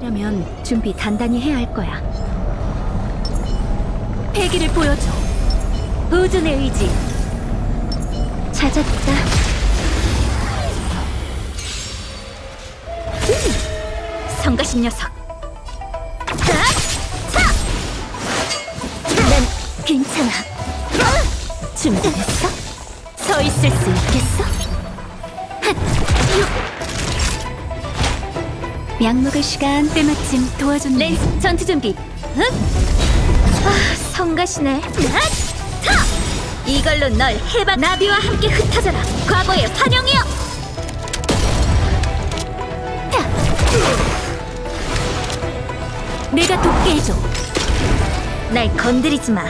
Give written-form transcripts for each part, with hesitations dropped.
면 준비 단단히 해야 할 거야. 패기를 보여줘. 우준의 의지. 찾았다. 성가신 녀석. 난 괜찮아. 준비됐어? 서 있을 수 있겠어? 약 먹을 시간. 때마침 도와줬네. 렌스 전투 준비. 성가시네. 이걸로 널 해방. 나비와 함께 흩어져라. 과거의 환영이여. 내가 돕게 해줘. 날 건드리지 마.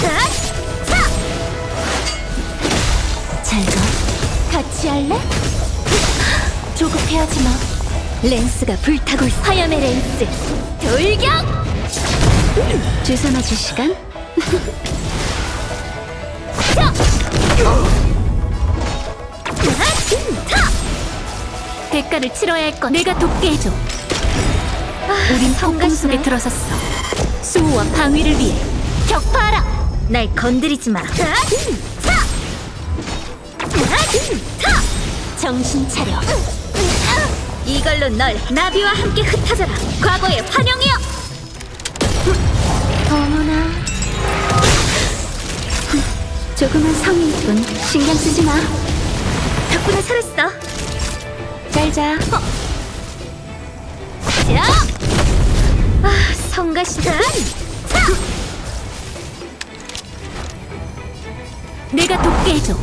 잘 가. 같이 할래? 조급해하지 마. 렌스가 불타고 있어. 화염의 렌스. 돌격! 주사 맞을 시간? 대가를 치러야 할 건 내가 돕게 해줘. 우린 폭풍 속에 들어섰어. 수호와 방위를 위해 격파하라. 날 건드리지 마. 정신 차려. 이걸로 널 나비와 함께 흩어져라. 과거의 환영이여. 어머나. 조금은 성의일 뿐 신경 쓰지 마. 덕분에 살았어. 잘 자. 성가시다. 내가 돕게 해줘.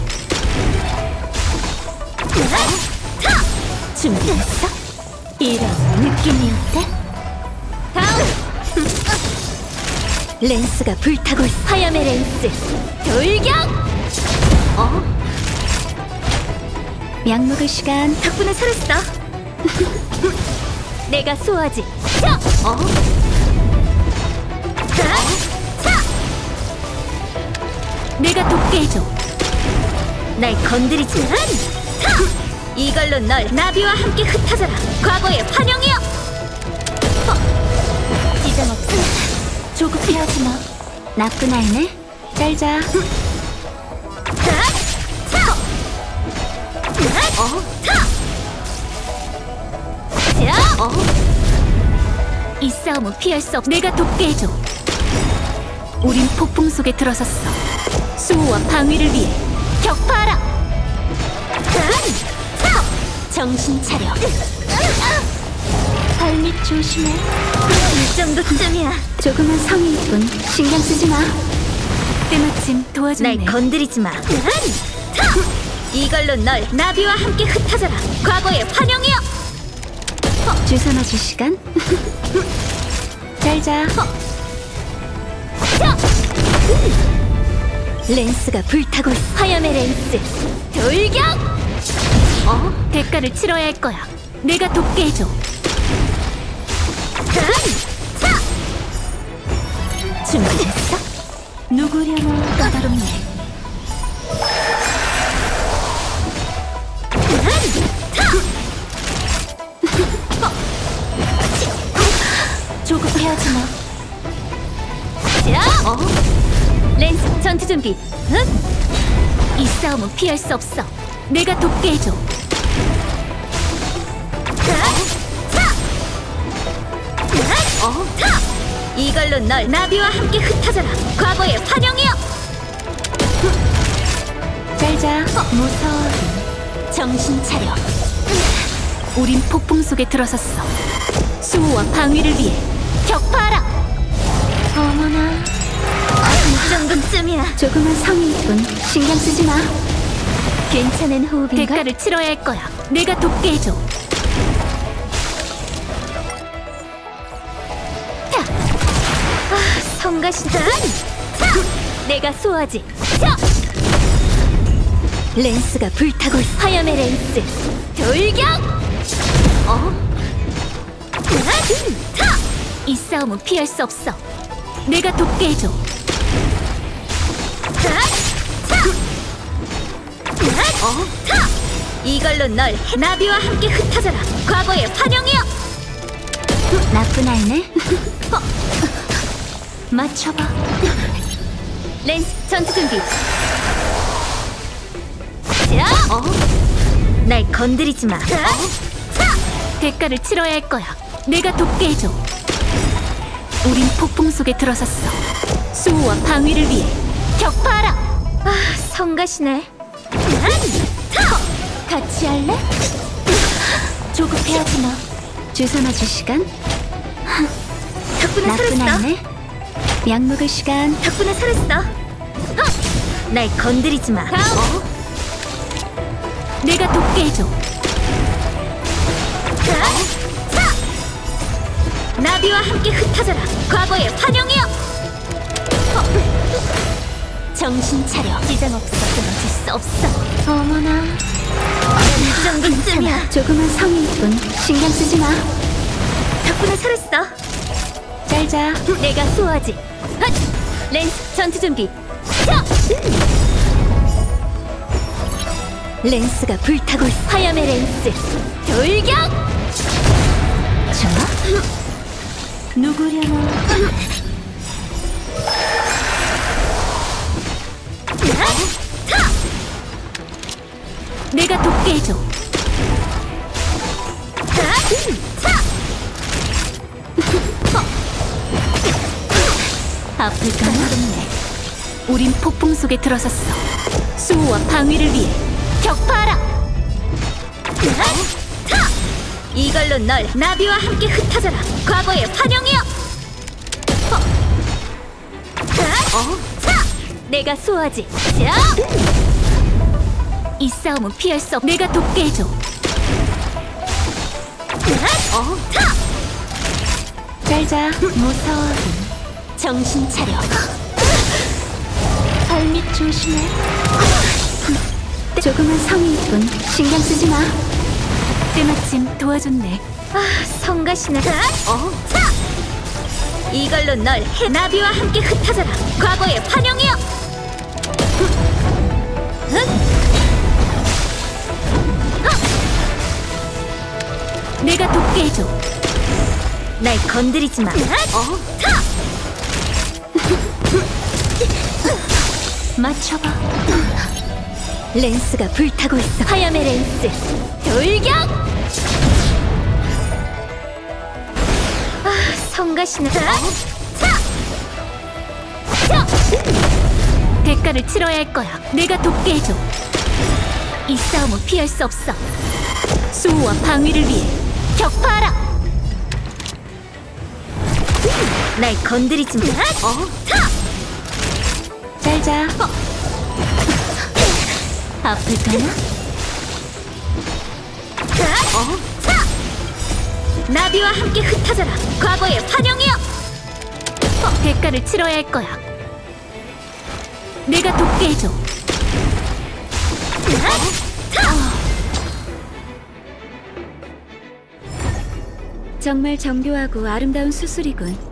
준비했어? 이런 느낌이 어때? 다음! 렌스가 불타고 있어. 화염의 렌스. 돌격! 약 먹을 시간. 덕분에 살았어. 내가 소화지. 내가 돕게 해줘. 날 건드리지 마. 이걸로 널 나비와 함께 흩어져라. 과거의 환영이여. 지장 없어. 조급해하지 마. 나쁜 아이네. 잘 자. 이 싸움은 피할 수 없어. 내가 돕게 해줘. 우린 폭풍 속에 들어섰어. 수호와 방위를 위해 격파하라. 정신 차려. 발밑 조심해. 이 정도쯤이야. 조금은 성의일 뿐 신경 쓰지 마. 때마침 도와줬네. 날 건드리지 마. 이걸로 널 나비와 함께 흩어져라. 과거의 환영이여. 주사 맞을 시간? 잘 자. 렌스가 불타고 있어. 화염의 렌스. 돌격! 대가를 치러야 할 거야. 내가 돕게 해줘. 준비됐어? 누구려나 까다롭네. 조급해하지 마. 렌스 전투 준비. 이 싸움은 피할 수 없어. 내가 돕게 해줘. 이걸로 널 나비와 함께 흩어져라. 과거의 환영이여. 잘 자. 무서워. 정신 차려. 우린 폭풍 속에 들어섰어. 수호와 방위를 위해 격파하라. 어머나. 이 정도쯤이야. 조금은 성의일 뿐 신경 쓰지 마. 괜찮은 호흡인가? 대가를 치러야 할 거야. 내가 돕게 해줘. 성가시다. 내가 소화지. 렌스가 불타고 있어. 화염의 렌스. 돌격! 이 싸움은 피할 수 없어. 내가 돕게 해줘. 이걸로 널 나비와 함께 흩어져라. 과거의 환영이여. 나쁜 아이네. 맞춰봐. 렌스 전투 준비. 자, 날 건드리지 마. 대가를 치러야 할 거야. 내가 돕게 해줘. 우린 폭풍 속에 들어섰어. 수호와 방위를 위해 격파하라. 아, 성가시네. 같이 할래? 조급해하지 마. 주사 맞을 시간? 덕분에 살았어. 아이네. 약 먹을 시간. 덕분에 살았어. 날 건드리지 마. 내가 돕게 해줘. 나비와 함께 흩어져라. 과거의 환영이여. 정신 차려. 지장 없어. 끊어질 수 없어. 어머나. 이 정도쯤이야. 조그만 성의뿐 신경 쓰지 마. 덕분에 살았어. 잘 자. 내가 수호하지. 렌스 전투 준비. 렌스가 불타고 있어. 화염의 렌스 돌격. 자, 누구려나. 내가 돕게 해줘. 아플까 모르네. 우린 폭풍 속에 들어섰어. 수호와 방위를 위해 격파하라. 이걸로 널 나비와 함께 흩어져라. 과거의 환영이여. 내가 수호하지. 이 싸움은 피할 수 없. 내가 돕게 해줘. 잘 자. 무서워하긴. 정신 차려. 발밑 조심해. 조그만 성의뿐 신경 쓰지 마. 때마침 도와줬네. 아, 성가시네. 이걸로 널 나비와 함께 흩어져라. 과거의 환영이여. 내가 돕게 해줘. 날 건드리지 마. 맞춰봐. 렌스가 불타고 있어. 화염의 렌스 돌격. 아, 성가시네. 대가를 치러야 할 거야. 내가 돕게 해줘. 이 싸움은 피할 수 없어. 수호와 방위를 위해 격파하라. 날 건드리지 마. 잘 자. 아플까나? 나비와 함께 흩어져라. 과거의 환영이여. 대가를 치러야 할 거야. 내가 돕게 해줘. 정말 정교하고 아름다운 수술이군.